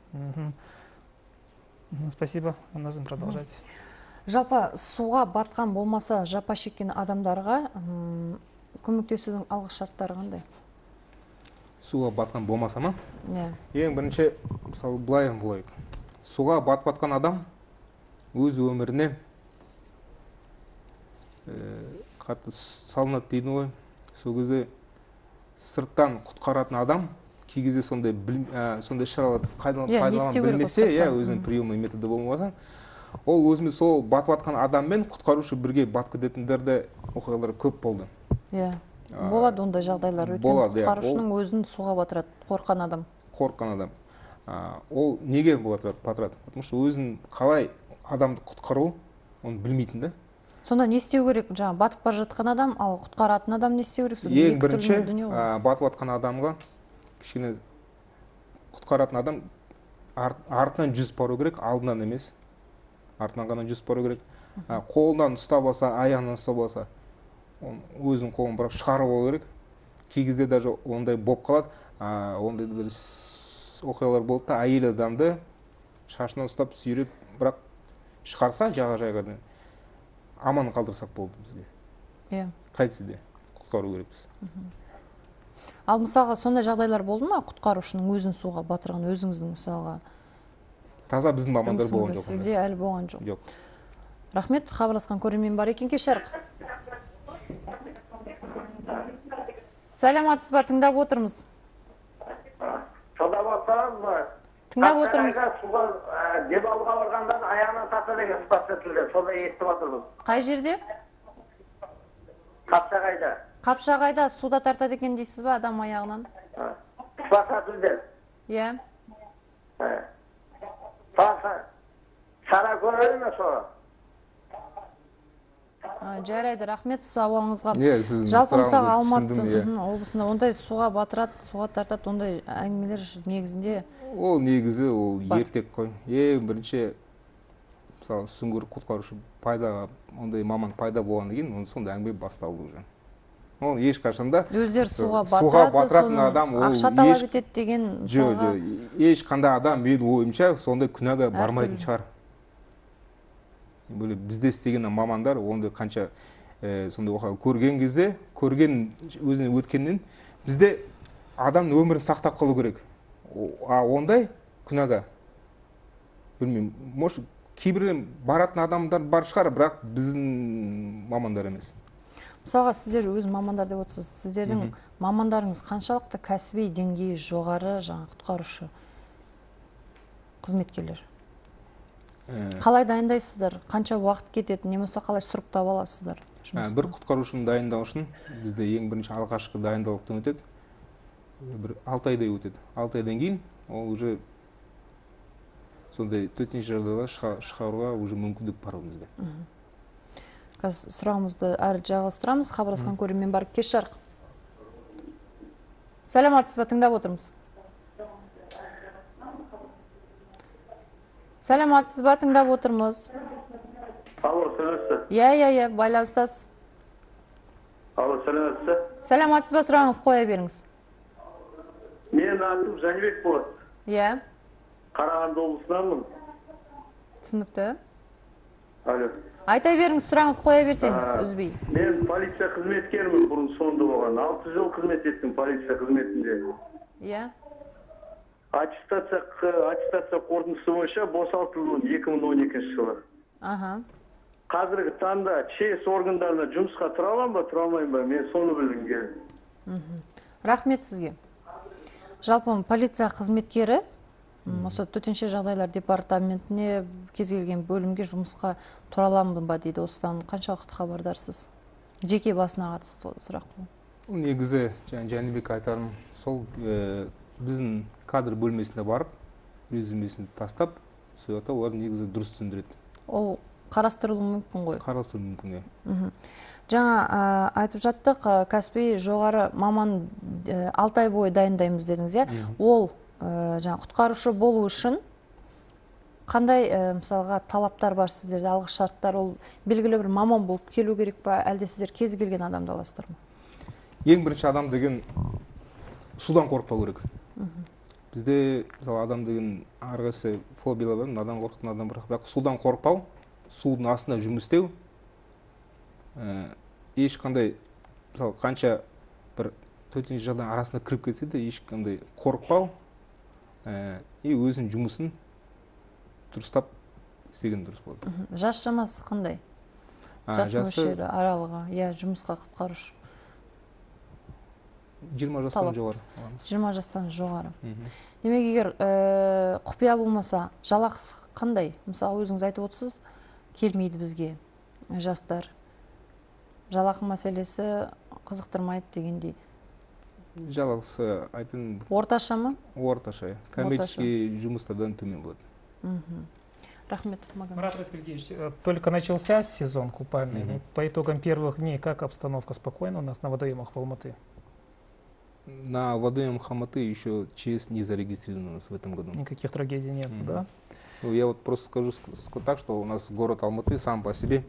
Спасибо, Назым, продолжайте. Жалпы суға батқан болмаса жапа шеккен адамдарға көмектесудің алғы шарттары қандай? Суға батқан болмаса ма? Иә. Ең бірінші, мысалы, былай болайық. Суға батып жатқан адам өз өміріне қатты салынады дейді ғой. Сол кезде сырттан құтқаратын адам кей кезде сондай шараларды пайдаланып білмесе, өзінің приемный методы болмаса, ол өзімен сол батып жатқан адаммен құтқарушы бірге батып кететіндерде оқиғалар көп болды. Иә. Болады ондай жағдайлар, өйткені құтқарушының өзін суға батырады, қорққан адам. Қорққан адам. Ол неге батырады? Потому что өзін қалай адамды құтқару, оны білмейтін да. Сонда не істеу керек? Жаңа батып бара жатқан адам, ал құтқаратын адам не істеу керек? Ең бірінші, батып жатқан адамға кішкене құтқаратын адам артынан жүзіп бару керек, алдынан емес. Артынан ғана жүзіп бару керек. Қолынан ұстап алса, аяғынан ұстап алса, өзінің қолын бірақ шығарып алу керек. Кей кезде даже ондай болып қалады. Ондай бір оқиғалар болды да, әйел адамды шашынан ұстап сүйреп, бірақ шығарса жағажайға аман қалдырсақ болды бізге. Иә. Қайтсе де құтқару керекпіз. Ал мысалға сондай жағдайлар болды ма, құтқарушының өзін суға батырған, өзіңіздің мысалға? Таза біздің мамандар болған жоқ. Сізде әлі болған жоқ. Жоқ. Рахмет, хабарласқан көрермен бар екен, кешірік. Сәлематсыз ба, тыңдап отырмыз. Тыңдап отырмыз. Дебалға барғандан аяғынан тарта деген сұхбат етілді. Сонда естіп отырмыз. Қай жерде? Қапшағайда. Қапшағайда суда тартады екен дейсіз ба адам аяғынан? Сұхбат етілді. Иә. Сара көреді ме соға? Жарайды, рахмет сауалыңызға. Жалпы мысалға Алматы облысында ондай суға батырады, суға тартады, ондай әңгімелер негізінде? Ол негізі, ол ертек қой. Ең бірінші, мысалы, сүңгір құтқарушы ондай маман пайда болғаннан кейін, сондай әңгіме басталды уже. Ол ешқашанда өздері суға батыратын адам, ақша талап етеді деген мысалға? Ешқандай адам, мен ойымша, сондай күнәға бармайтын шығар. Бізде істеген мамандар ондай қанша сондай оқиға көрген кезде, көрген өзіне өткеннен, бізде адамның өмірін сақтап қалу керек. Ондай күнәға, білмеймін, может, кейбір баратын адамдар бар шығар, бірақ біздің мамандар емес. Мысалға, сіздер өз мамандар деп отырсыз, сіздердің мамандарыңыз қаншалықты кәсіби деңгейі жоғары, жаңа құтқарушы қызметкерлер? Қалай дайындайсыздар? Қанша уақыт кетеді, немесе қалай сұрыптап аласыздар? Бір құтқарушыны дайындау үшін бізде ең бірінші алғашқы дайындалықтан өтеді. Бір 6 айдай өтеді. 6 айдан кейін ол уже сондай төтенше жағдайда шығаруға уже мүмкіндік бар бізде. Қазір сұрағымызды әрі жалғастырамыз. Хабарласқан көрермен бар, кеш жарық. Сәлематсыз ба, тыңдап отырмыз. Сәлематсыз ба, тыңдап отырмыз. Алло, сәлематсыз. Иә, байланыстасыз. Алло, сәлематсыз. Сәлематсыз ба, сұрағыңыз қоя беріңіз. Мен атым Жәнібек болады. Иә. Қарағанды облысынанмын. Түсінікті. Алло. Айта беріңіз, сұрағыңыз қоя берсеңіз, үзбей. Мен полиция қызметкерімін, бұрын соңды болған. 6 жыл қызмет еттім полиция қызметінде. Иә. Аттестация қорытындысы бойынша босатылдым 2012 жылы. Қазіргі таңда ЧС органдарына жұмысқа тұра аламын ба, тұра алмаймын ба? Мен соны білгім келді. Рахмет сізге. Жалпы полиция қызметкері осы төтенше жағдайлар департаментіне кез келген бөлімге жұмысқа тұра аламын ба дейді. Осыдан қаншалықты хабардарсыз? Жеке басына қатысты сұрақ қой. Негізі Жәнібек айтарым, сол біздің кадр бөлмесіне барып, резюмесін тастап, сөйті олар негізі дұрыс түсіндіреді. Ол қарастырылуы мүмкін ғой? Қарастырылуы мүмкін, иә. Жаңа айтып жаттық, кәсіби жоғары маман 6 ай бойы дайындаймыз дедіңіз, иә? Ол құтқарушы болу үшін қандай мысалға талаптар бар сіздерде, алғы шарттар? Ол белгілі бір маман болып келу керек па, әлде сіздер кез келген адамды аласыздар ма? Ең бірінші адам деген судан қорықпау керек. Бізде мысалы адам деген әрқайсы фобиялар бар, надан қорқытын адам бірақ судан қорықпау, судың астында жұмыс істеу, ешқандай мысалы қанша бір төтенше жағдай арасында кіріп кетсе де ешқандай қорықпау и өзінің жұмысын дұрыстап істеген дұрыс болады. Жас шамасы қандай? Жас мөлшері аралығы, жұмысқа құтқарушы. 20 жастан жоғары. 20 жастан жоғары. Демек, егер құпия болмаса, жалақысы қандай? Мысалы, өзіңіз айтып отырсыз, келмейді бізге жастар. Жалақы мәселесі қызықтырмайды дегендей. Жалақысы айтын... Орташа ма? Орташа. Коммерческий жұмыстардан төмен болады. Рахмет, Марат Расильевич, только начался сезон купальный. По итогам первых дней, как обстановка спокойна у нас на водоемах в Алматы? На водоемах Алматы еще ЧС не зарегистрирован у нас в этом году. Никаких трагедий нет, да? Ну, я вот просто скажу так, что у нас город Алматы сам по себе,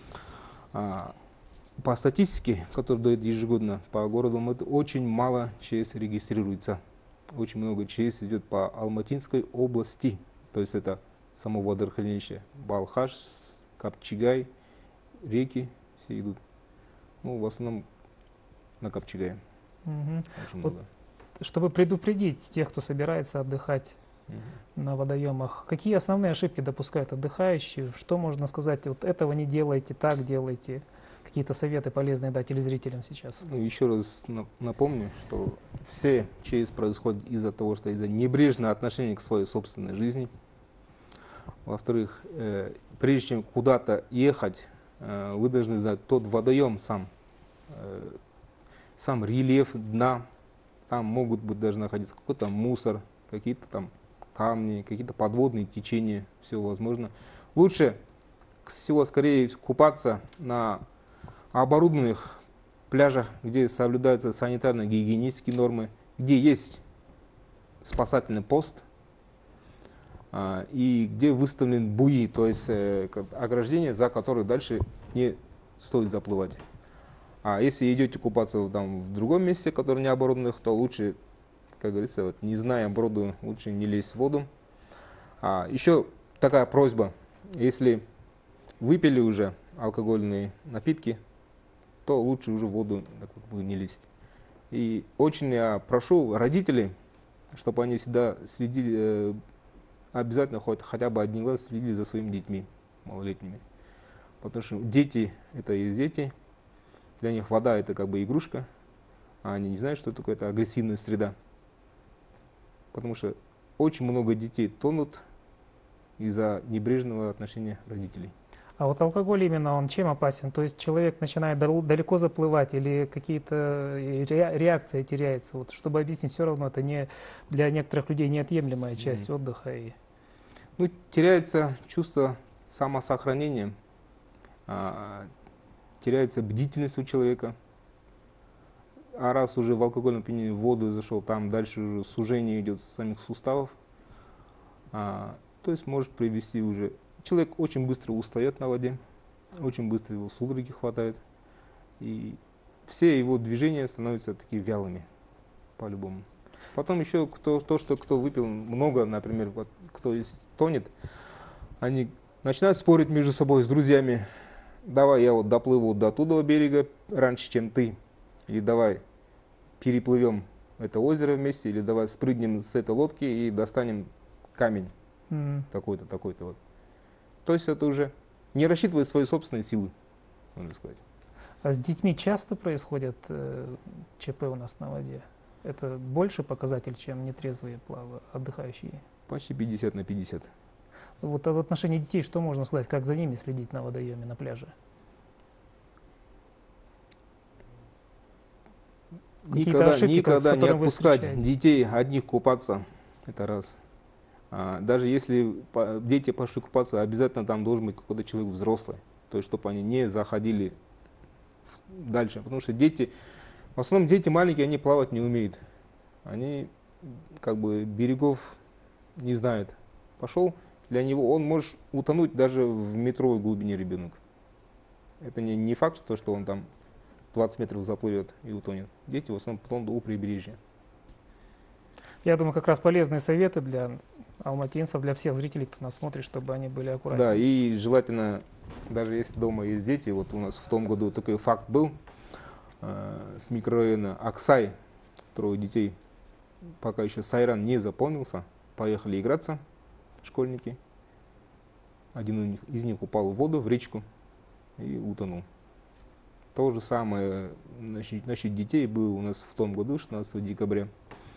по статистике, которую дает ежегодно, по городу Алматы очень мало ЧС регистрируется. Очень много ЧС идет по Алматинской области. То есть это само водохранилище Балхаш, Капчигай, реки все идут. Ну, в основном на Капчигае. Вот, чтобы предупредить тех, кто собирается отдыхать на водоемах, какие основные ошибки допускают отдыхающие? Что можно сказать? Вот этого не делайте, так делайте. Какие-то советы полезные дать телезрителям сейчас? Ну, еще раз напомню, что все ЧС происходит из-за того, что из-за небрежного отношения к своей собственной жизни. Во-вторых, прежде чем куда-то ехать, вы должны знать тот водоем сам рельеф дна. Там могут быть даже находиться какой-то мусор, какие-то там камни, какие-то подводные течения, все возможно. Лучше всего скорее купаться на оборудованных пляжах, где соблюдаются санитарно-гигиенические нормы, где есть спасательный пост и где выставлен буи, то есть ограждение, за которое дальше не стоит заплывать. А если идете купаться там, в другом месте, которое не оборудованных, то лучше, как говорится, вот, не зная оборудования, лучше не лезть в воду. Еще такая просьба, если выпили уже алкогольные напитки, то лучше уже в воду не лезть. И очень я прошу родителей, чтобы они всегда следили, обязательно хотя бы один глаз следили за своими детьми малолетними. Потому что дети — это и дети. Для них вода — это как бы игрушка, а они не знают, что такое это агрессивная среда. Потому что очень много детей тонут из-за небрежного отношения родителей. А вот алкоголь именно, он чем опасен? То есть человек начинает далеко заплывать или какие-то реакции теряются? Вот, чтобы объяснить, все равно это не, для некоторых людей неотъемлемая часть отдыха. Ну, теряется чувство самосохранения, теряется бдительность у человека. А раз уже в алкогольном опьянении в воду зашел, там дальше уже сужение идет самих суставов. То есть может привести уже... Человек очень быстро устает на воде, очень быстро его судороги хватает. И все его движения становятся такие вялыми, по-любому. Потом еще кто выпил много, например, вот, кто тонет, они начинают спорить между собой с друзьями. Давай я вот доплыву до туда берега раньше, чем ты. Или давай переплывем это озеро вместе, или давай спрыгнем с этой лодки и достанем камень такой-то, такой-то. Вот. То есть это уже не рассчитывает свои собственные силы, можно сказать. А с детьми часто происходят ЧП у нас на воде? Это больше показатель, чем нетрезвые отдыхающие? Почти 50 на 50. Вот в отношении детей что можно сказать? Как за ними следить на водоеме, на пляже? Никогда не отпускать детей одних купаться. Это раз. Даже если дети пошли купаться, обязательно там должен быть какой-то человек взрослый. То есть, чтобы они не заходили дальше. Потому что дети, в основном дети маленькие, они плавать не умеют. Они как бы берегов не знают. Пошел, для него он может утонуть даже в метровой глубине ребенок. Это не факт, что он там 20 метров заплывет и утонет. Дети в основном потом у прибережья. Я думаю, как раз полезные советы для алматинцев, для всех зрителей, кто нас смотрит, чтобы они были аккуратны. Да, и желательно, даже если дома есть дети, вот у нас в том году такой факт был, с микрорайона Аксай, 3 детей, пока еще Сайран не заполнился, поехали играться, школьники. Один из них упал в воду, в речку и утонул. То же самое насчет детей было у нас в том году, 16 декабря.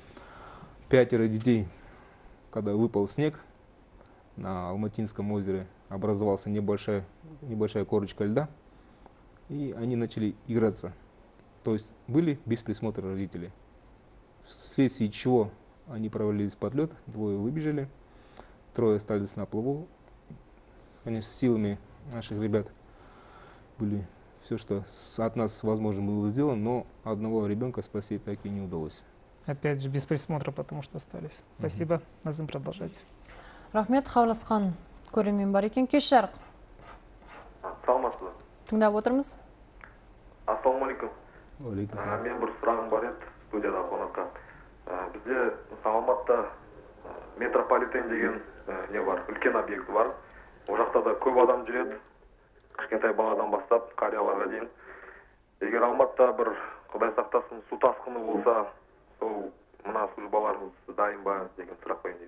5 детей, когда выпал снег, на Алматинском озере образовалась небольшая корочка льда, и они начали играться. То есть были без присмотра родителей. Вследствие чего они провалились под лед, 2 выбежали, 3 остались на плаву. Конечно, силами наших ребят были все, что от нас возможно было сделано, но одного ребенка спасти так и не удалось. Опять же, без присмотра, потому что остались. Спасибо. Назым, продолжайте. Рахмет, хавласқан көрермен бар екен. Кеш жарық. Саламатсыз ба? Тыңдап отырмыз. Ассалаумағалейкум. Алейкум. Мен бір сұрағым бар еді студияда қонаққа. Бізде Алматыда метрополитен деген не бар, үлкен объект бар. Ол жақта да көп адам жүреді. Кішкентай баладан бастап қарияларға дейін. Егер Алматыда бір Құдай сақтасын су тасқыны болса, сол мына службаларымыз дайын ба деген сұрақ қойайын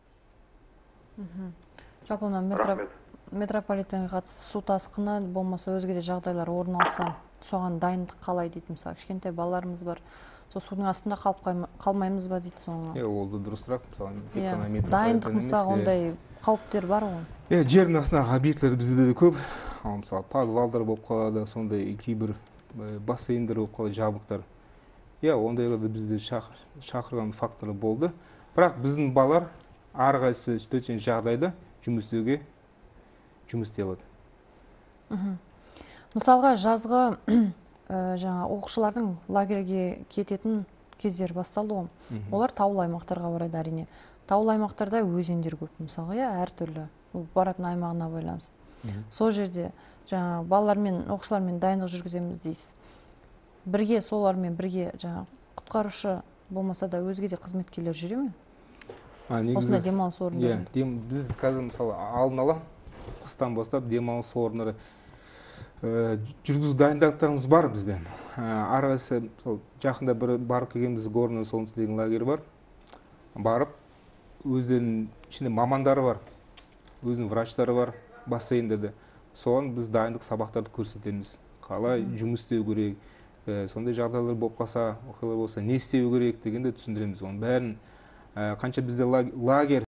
дейді. Жалпы мына метрополитенге қатысты су тасқыны болмаса өзге де жағдайлар орын алса, соған дайындық қалай дейді. Мысалы, кішкентай балаларымыз бар. Сол судың астында қалмаймыз ба дейді соңына. Ол да дұрысырақ, мысалы, дайындық мысалы ондай қауіптер бар ғой. Жердің астындағы объектілер бізде де көп. Мысалы, подвалдар болып қалады, сондай кейбір бассейндер болып қалады, жабықтар. Ондайға да бізде шақырған факторы болды. Бірақ біздің балалар әрқайсысы төтенше жағдайда жұмыс істей алады. Мысалға, жазғы жаңа оқушылардың лагерге кететін кездер басталды ғой. Олар таулы аймақтарға барады әрине. Таулы аймақтарда өзендер көп, мысалға, әртүрлі баратын аймағына байланысты. Сол жерде жаңа балалармен, оқушылармен дайындық жүргіземіз дейсіз. Бірге, солармен бірге жаңа құтқарушы болмаса да өзге де қызметкерлер жүре ме? Осында демалыс орындары. Біз қазір мысалы алдын ала қыстан бастап демалыс орындары жүргізу дайындықтарымыз бар бізде. Арасы жақында бір барып келгенбіз, Горный Солнце деген лагерь бар. Барып, өздерінің ішінде мамандары бар, өзінің врачтары бар, бассейндерде. Соған біз дайындық сабақтарды көрсетеміз. Қалай жұмыс істеу керек, сондай жағдайлар болып қалса, оқиғалар болса, не істеу керек дегенде түсіндіреміз. Оның бәрін қанша бізде лагерь